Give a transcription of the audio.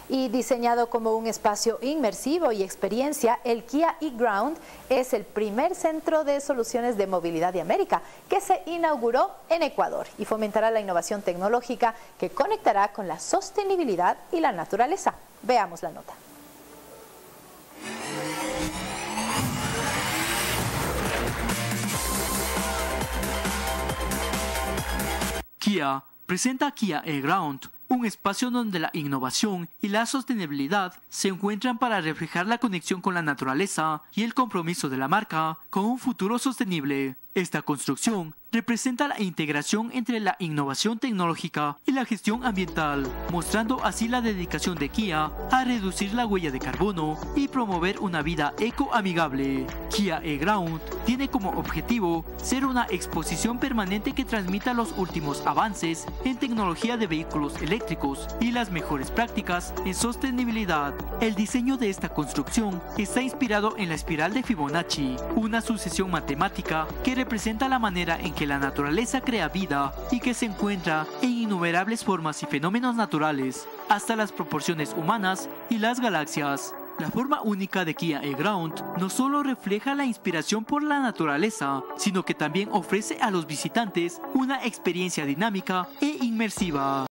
Y diseñado como un espacio inmersivo y experiencia, el Kia e-Ground es el primer centro de soluciones de movilidad de América que se inauguró en Ecuador y fomentará la innovación tecnológica que conectará con la sostenibilidad y la naturaleza. Veamos la nota. Kia presenta Kia e-Ground, un espacio donde la innovación y la sostenibilidad se encuentran para reflejar la conexión con la naturaleza y el compromiso de la marca con un futuro sostenible. Esta construcción representa la integración entre la innovación tecnológica y la gestión ambiental, mostrando así la dedicación de Kia a reducir la huella de carbono y promover una vida ecoamigable. Kia e-Ground tiene como objetivo ser una exposición permanente que transmita los últimos avances en tecnología de vehículos eléctricos y las mejores prácticas en sostenibilidad. El diseño de esta construcción está inspirado en la espiral de Fibonacci, una sucesión matemática que representa la manera en que la naturaleza crea vida y que se encuentra en innumerables formas y fenómenos naturales, hasta las proporciones humanas y las galaxias. La forma única de Kia e-Ground no solo refleja la inspiración por la naturaleza, sino que también ofrece a los visitantes una experiencia dinámica e inmersiva.